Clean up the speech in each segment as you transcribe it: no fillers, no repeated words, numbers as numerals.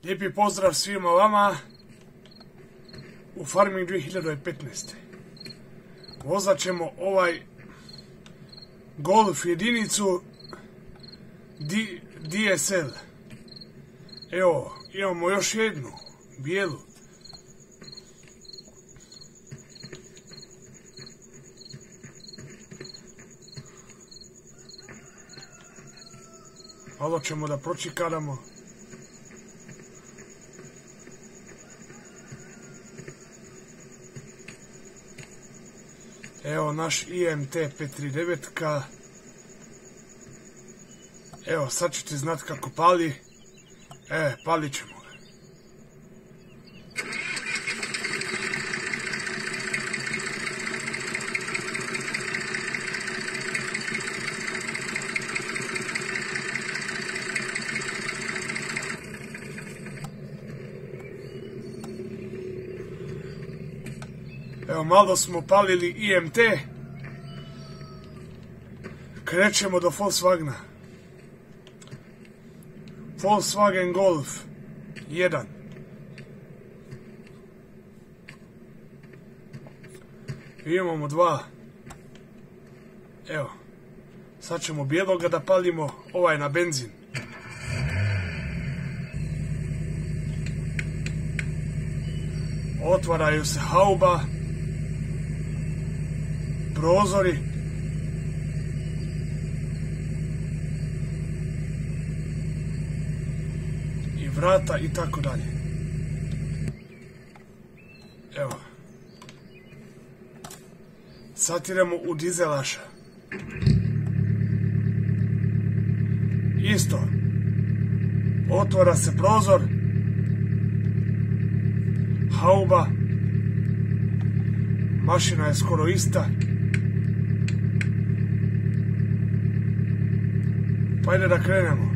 Lijepi pozdrav svima vama u Farming 2015. Vozat ćemo ovaj Golf jedinicu DSL. Evo, imamo još jednu, bijelu. Malo ćemo da pročikaramo. Evo naš IMT 539. Evo sad ćete znati kako pali. Palit ćemo ga. Evo malo smo palili IMT. Krećemo do Volkswagena. Volkswagen Golf 1. Imamo dva. Evo. Sad ćemo bijeloga da palimo, ovaj na benzin. Otvaraju se hauba. Prozori. I vrata i tako dalje. Evo. Sad idemo u dizelaša. Isto. Otvara se prozor. Hauba. Mašina je skoro ista. Pa ajde da krenemo.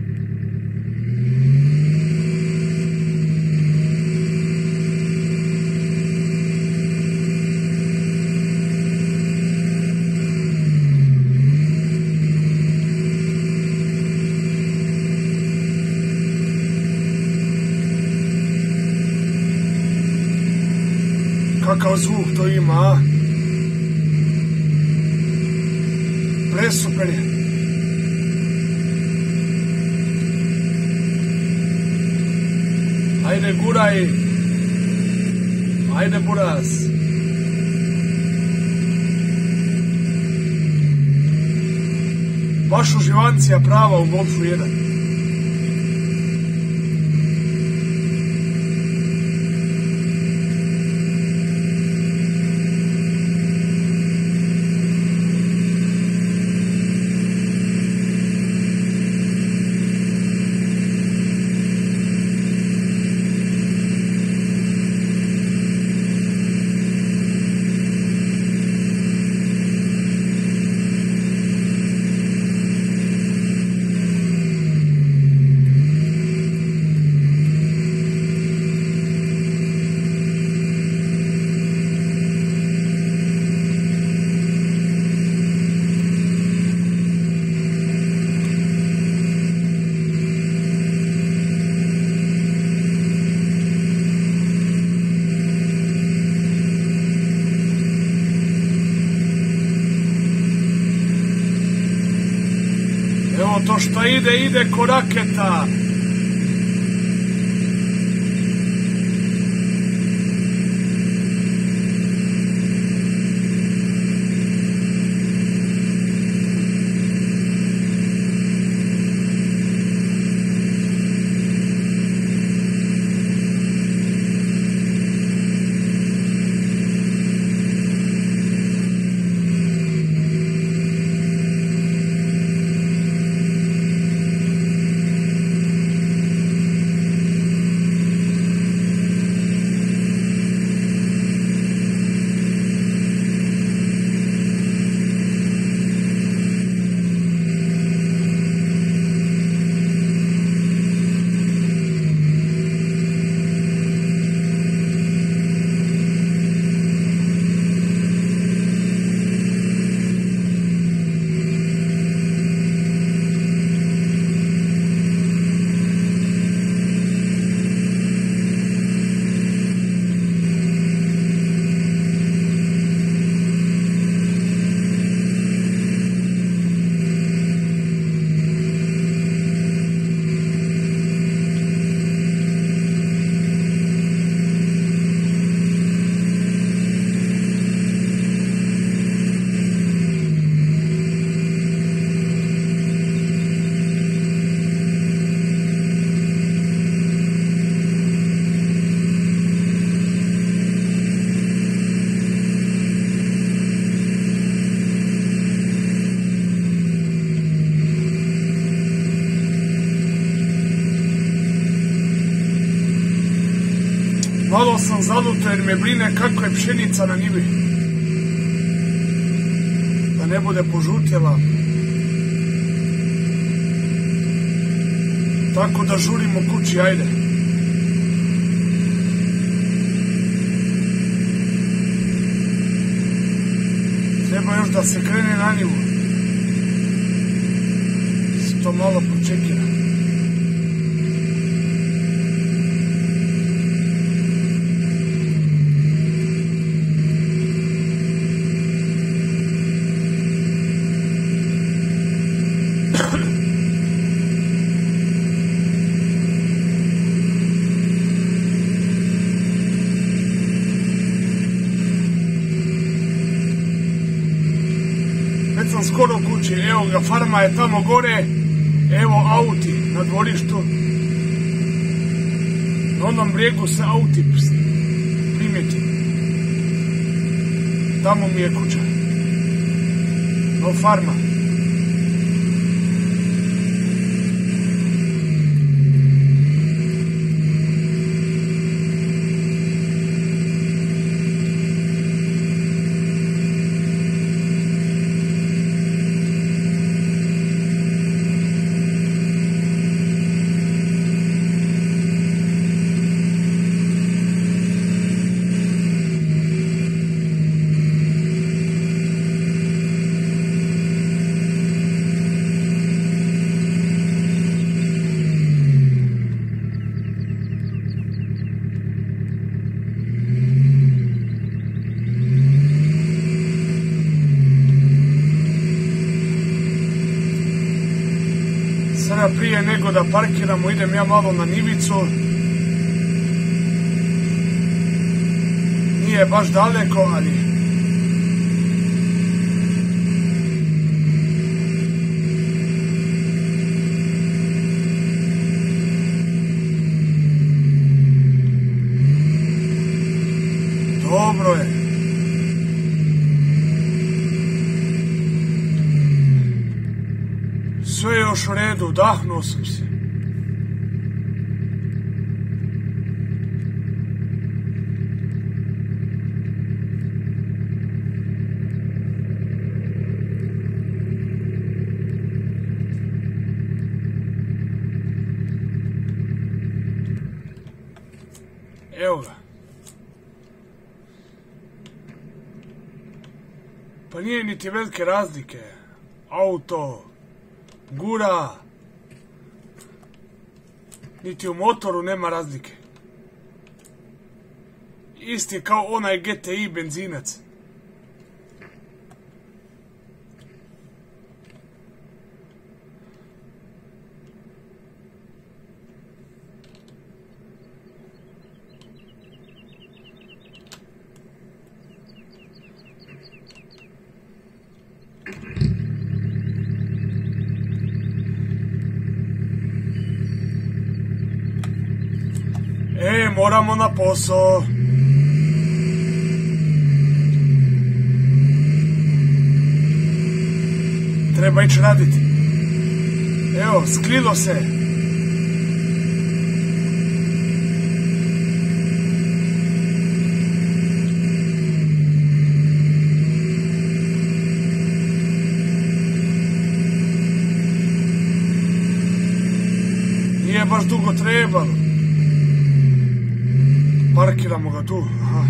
Kakav zvuk to ima, a? Presuper je. Ajde guraj. Ajde buraz. Baš uživancija prava u Golfu 1. Evo to što ide ko raketa. Malo sam zaluto jer me brine kako je pšenica na njivi. Da ne bude požutjela. Tako da žurimo kući, ajde. Treba još da se krene na njivu. Se to malo počekira. Već sam skoro kući, evo ga, farma je tamo gore, evo auti na dvorištu. Na onom brijegu se auti primijeti. Tamo mi je kuća. No farma. Sada prije nego da parkiramo idem ja malo na njivicu. Nije baš daleko, ali dobro je. Sve je još u redu, udahnuo sam se. Evo ga. Pa nije niti velike razlike. Auto gura, niti u motoru nema razlike. Isti kao onaj GTI benzinac. Moramo na posao. Treba ići raditi. Evo, skrilo se. Nije baš dugo trebalo. Parkiramo ga tu. Aha.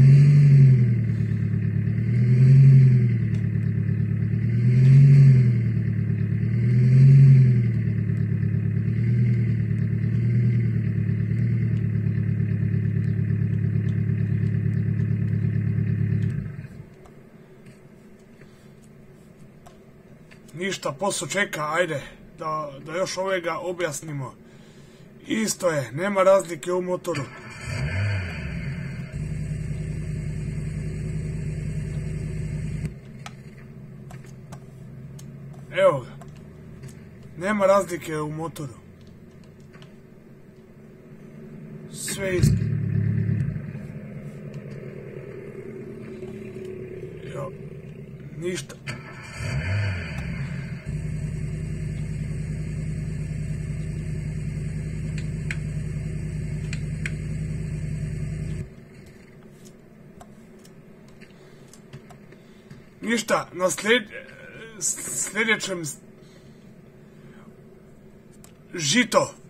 Ništa, posao čeka, ajde, da još ovega objasnimo. Isto je, nema razlike u motoru. Evo ga. Nema razlike u motoru. Sve isto. Evo. Ništa. Ništa, na sljedećem žito.